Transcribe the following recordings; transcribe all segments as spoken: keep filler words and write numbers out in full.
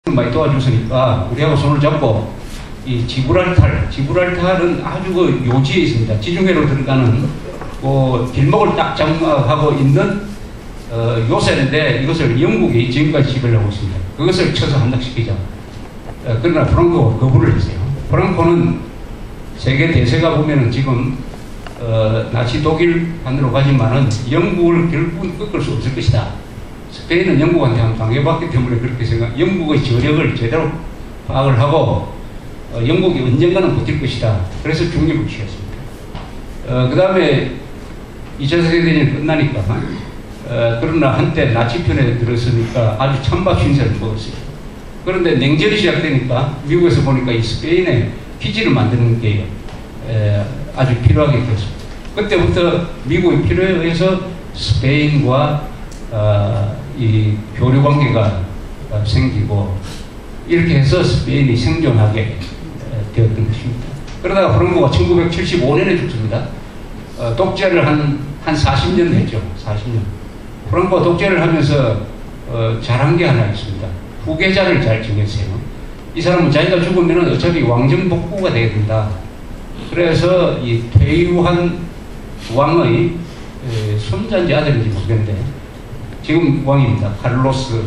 많이 도와줬으니까 우리하고 손을 잡고 이 지브랄탈, 지브랄탈은 아주 그 요지에 있습니다. 지중해로 들어가는 그 길목을 딱 장악하고 있는 어, 요새인데 이것을 영국이 지금까지 지배를 하고 있습니다. 그것을 쳐서 함락시키자. 어, 그러나 프랑코가 거부를 했어요. 프랑코는 세계 대세가 보면은 지금 어, 나치 독일 반으로 가지만은 영국을 결국은 꺾을 수 없을 것이다. 스페인은 영국한테 한 당해봤기 때문에 그렇게 생각, 영국의 저력을 제대로 파악을 하고 어, 영국이 언젠가는 버틸 것이다. 그래서 중립을 취했습니다. 어, 그 다음에 이 차 세계대전이 끝나니까 어, 그러나 한때 나치 편에 들었으니까 아주 찬밥 신세를 먹었어요. 그런데 냉전이 시작되니까 미국에서 보니까 이 스페인에 기지를 만드는 게 에, 아주 필요하게 되었습니다. 그때부터 미국이 필요에 의해서 스페인과 어, 이 교류 관계가 어, 생기고 이렇게 해서 스페인이 생존하게 어, 되었던 것입니다. 그러다가 프랑코가 천구백칠십오 년에 죽습니다. 어, 독재를 한, 한 사십 년 했죠. 사십 년. 프랑코가 독재를 하면서 어, 잘한 게 하나 있습니다. 후계자를 잘 정했어요. 이 사람은 자기가 죽으면 어차피 왕정복구가 되게 된다. 그래서 이 퇴유한 왕의 에, 손자인지 아들인지 모르겠는데 지금 왕입니다. 카를로스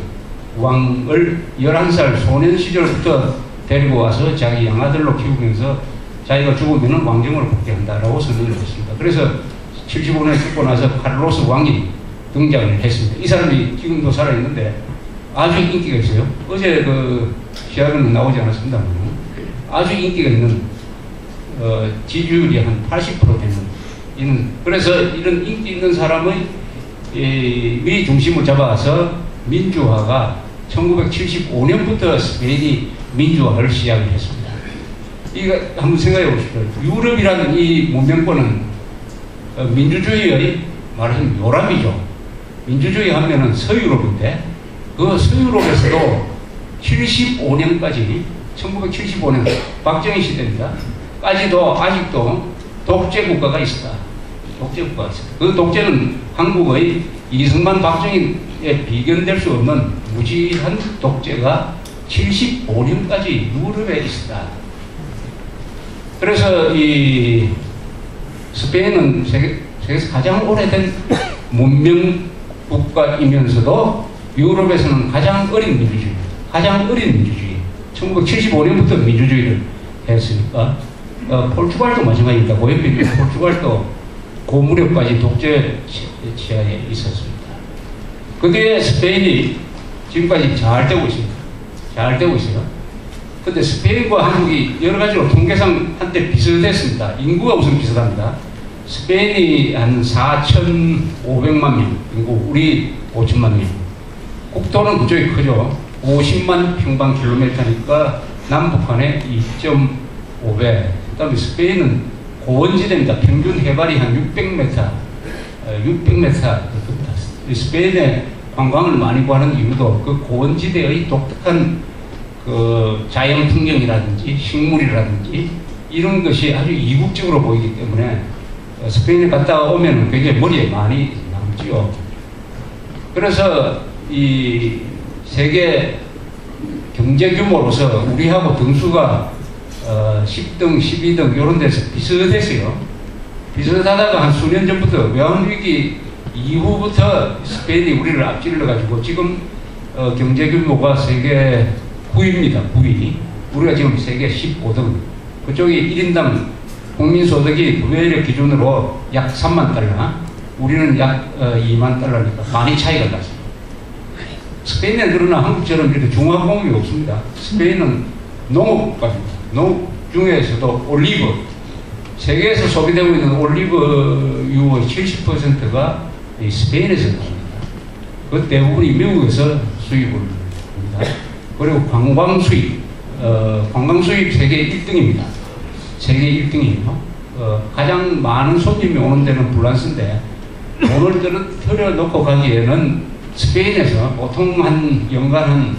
왕을 열한 살 소년 시절부터 데리고 와서 자기 양아들로 키우면서 자기가 죽으면 왕정으로 복귀한다라고 선언을 했습니다. 그래서 칠십오 년에 죽고 나서 카를로스 왕이 등장을 했습니다. 이 사람이 지금도 살아있는데 아주 인기가 있어요. 어제 그 시합은 나오지 않았습니다만 아주 인기가 있는 어, 지지율이 한 팔십 퍼센트 되는 이는 그래서 이런 인기 있는 사람의 이 중심을 잡아서 민주화가 천구백칠십오 년부터 스페인이 민주화를 시작을 했습니다. 이거 한번 생각해 보십시오. 유럽이라는 이 문명권은 민주주의의 말하자면 요람이죠. 민주주의 하면은 서유럽인데 그 서유럽에서도 칠십오 년까지 천구백칠십오 년 박정희 시대입니다. 까지도 아직도 독재 국가가 있었다. 독재 국가가 있었다. 그 독재는 한국의 이승만 박정희에 비견될 수 없는 무지한 독재가 칠십오 년까지 유럽에 있었다. 그래서 이 스페인은 세계, 세계에서 가장 오래된 문명 국가이면서도 유럽에서는 가장 어린 민주주의, 가장 어린 민주주의. 천구백칠십오 년부터 민주주의를 했으니까 어, 포르투갈도 마찬가지입니다. 고연필 포르투갈도 고무력까지 독재 치하에 있었습니다. 그 뒤에 스페인이 지금까지 잘 되고 있습니다. 잘 되고 있어요. 근데 스페인과 한국이 여러 가지로 통계상 한때 비슷했습니다. 인구가 우선 비슷합니다. 스페인이 한 사천오백만 명, 인구, 우리 오천만 명. 국토는 그쪽이 크죠. 오십만 평방킬로미터니까 남북한의 이 점 오 배. 그 다음에 스페인은 고원지대입니다. 평균 해발이 한 육백 미터, 육백 미터. 스페인에 관광을 많이 구하는 이유도 그 고원지대의 독특한 그 자연 풍경이라든지 식물이라든지 이런 것이 아주 이국적으로 보이기 때문에 스페인에 갔다 오면 굉장히 머리에 많이 남지요. 그래서 이 세계 경제 규모로서 우리하고 등수가 어, 십 등, 십이 등 이런 데서 비슷했어요. 비슷하다가 한 수년 전부터 외환위기 이후부터 스페인이 우리를 앞질러 가지고 지금 어, 경제 규모가 세계 구 위입니다. 구 위. 우리가 지금 세계 십오 등. 그쪽이 일 인당 국민소득이 부회력 기준으로 약 삼만 달러, 우리는 약 어, 이만 달러니까 많이 차이가 났습니다. 스페인은 그러나 한국처럼 이렇게 중화공업이 없습니다. 스페인은 농업국가입니다. 농업 중에서도 올리브, 세계에서 소비되고 있는 올리브유의 칠십 퍼센트가 이 스페인에서 나옵니다. 그 대부분이 미국에서 수입을 합니다. 그리고 관광 수입, 어, 관광 수입 세계 일 등입니다. 세계 일 등이에요. 어, 가장 많은 손님이 오는 데는 불란스인데 돈을 들여 놓고 가기에는 스페인에서 보통 한 연간 한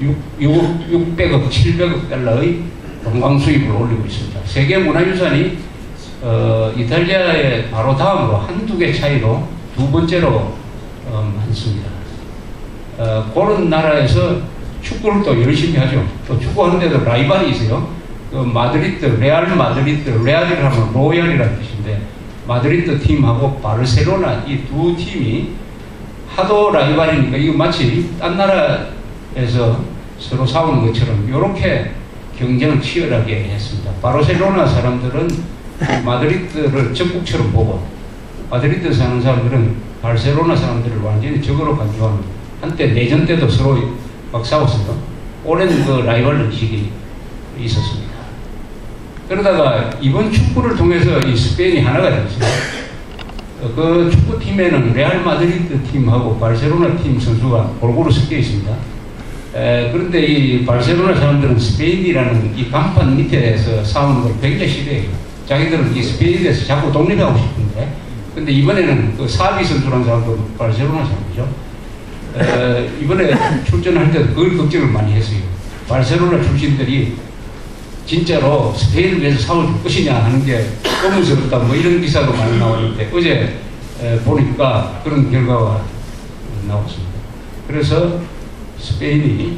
육백억, 칠백억 달러의 관광 수입을 올리고 있습니다. 세계 문화유산이 어, 이탈리아의 바로 다음으로 한두 개 차이로 두 번째로 어, 많습니다. 어, 그런 나라에서 축구를 또 열심히 하죠. 또 축구하는데도 라이벌이 있어요. 그 마드리드, 레알 마드리드, 레알이라 하면 로얄이라는 뜻인데 마드리드 팀하고 바르셀로나 이 두 팀이 하도 라이벌이니까 이거 마치 딴 나라에서 서로 싸우는 것처럼 이렇게 경쟁을 치열하게 했습니다. 바르셀로나 사람들은 마드리드를 적국처럼 보고 마드리드 사는 사람들은 바르셀로나 사람들을 완전히 적으로 간주하는, 한때 내전 때도 서로 막 싸웠어요. 오랜 그 라이벌 의식이 있었습니다. 그러다가 이번 축구를 통해서 이 스페인이 하나가 됐습니다. 그 축구팀에는 레알 마드리드 팀하고 바르셀로나 팀 선수가 골고루 섞여 있습니다. 에, 그런데 이 바르셀로나 사람들은 스페인이라는 이 간판 밑에서 싸우는 걸 굉장히 싫어해요. 자기들은 이 스페인에 대해서 자꾸 독립하고 싶은데, 근데 이번에는 그 사비 선수라는 사람도 바르셀로나 사람이죠. 에, 이번에 출전할 때도 그걸 걱정을 많이 했어요. 바르셀로나 출신들이 진짜로 스페인을 위해서 싸워줄 것이냐 하는 게 의문스럽다, 뭐 이런 기사도 많이 나오는데 어제 에, 보니까 그런 결과가 나왔습니다. 그래서 스페인이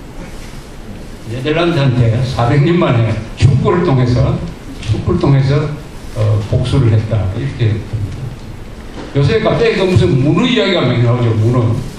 네덜란드한테 사백 년 만에 축구를 통해서 축구를 통해서 어, 복수를 했다, 이렇게 됩니다. 요새 갑자기 그 무슨 문어 이야기가 많이 나오죠. 문어.